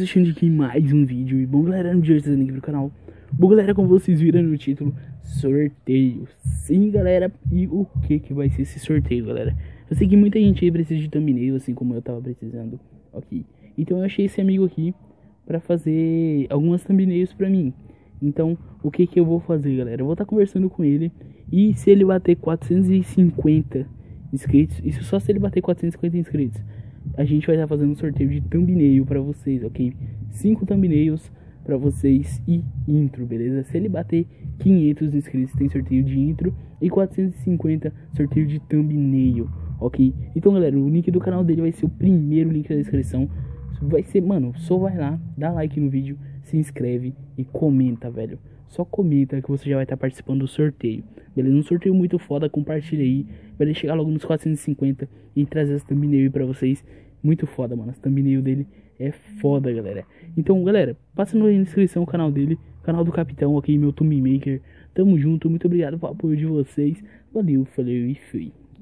assistindo aqui mais um vídeo. E bom, galera, no dia de hoje aqui pro canal. Bom, galera, como vocês viram no título, sorteio. Sim, galera, e o que vai ser esse sorteio, galera? Eu sei que muita gente aí precisa de thumbnail, assim como eu tava precisando. Ok, então eu achei esse amigo aqui pra fazer algumas thumbnails pra mim. Então, o que eu vou fazer, galera? Eu vou estar conversando com ele. E se ele bater 450 inscritos, isso só se ele bater 450 inscritos, a gente vai estar fazendo um sorteio de thumbnail pra vocês, ok? 5 thumbnails pra vocês e intro, beleza? Se ele bater 500 inscritos, tem sorteio de intro. E 450, sorteio de thumbnail, ok? Então, galera, o link do canal dele vai ser o primeiro link da descrição. Vai ser, mano, só vai lá, dá like no vídeo, se inscreve e comenta, velho. Só comenta que você já vai estar participando do sorteio, beleza? Um sorteio muito foda, compartilha aí. Vai chegar logo nos 450 e trazer as thumbnail pra vocês. Muito foda, mano, as thumbnail dele é foda, galera. Então, galera, passa na descrição o canal dele, canal do Capitão, ok? Meu Thumb Maker. Tamo junto, muito obrigado pelo apoio de vocês. Valeu, falei e fui.